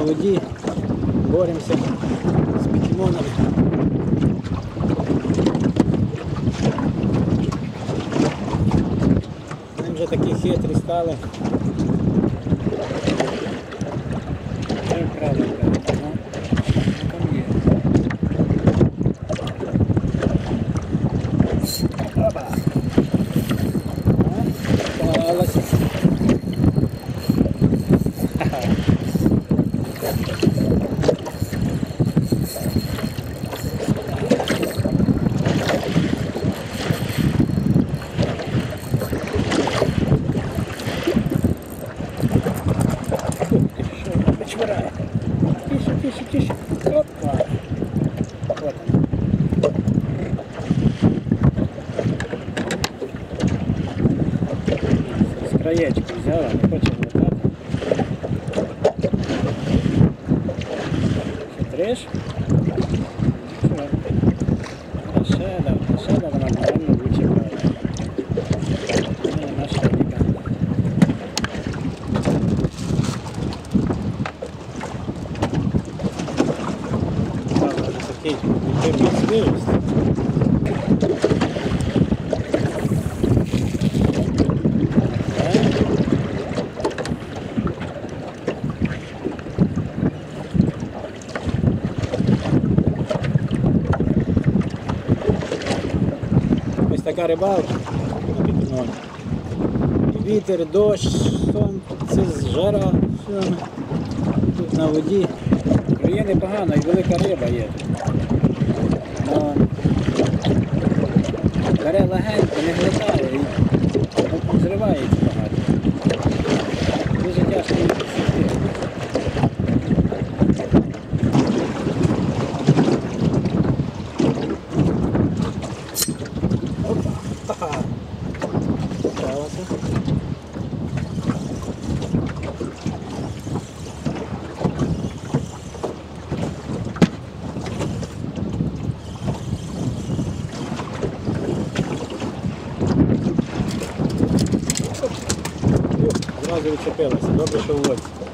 воді, боремося з покемонами. Вони вже такі хитрі стали. Це правда, там є. Опа! Попалася. Почвирає. Тише, тише, тише. Опа. Вот он. З краєчки взяла, не хоче глотати. Хитриш? Шеда вона напевно вичекає. Нема шедика. Такий непевний свіжість. Ось така рибалка на Пікіноні. І вітер, дощ, сонце, жара, все тут на воді. Клює непогано і велика риба є. Но бере легенько, не глотає і зривається багато. Дуже тяжко відпустити. Опа! Попалася. Зразу відчепилася, добре, що в лодці.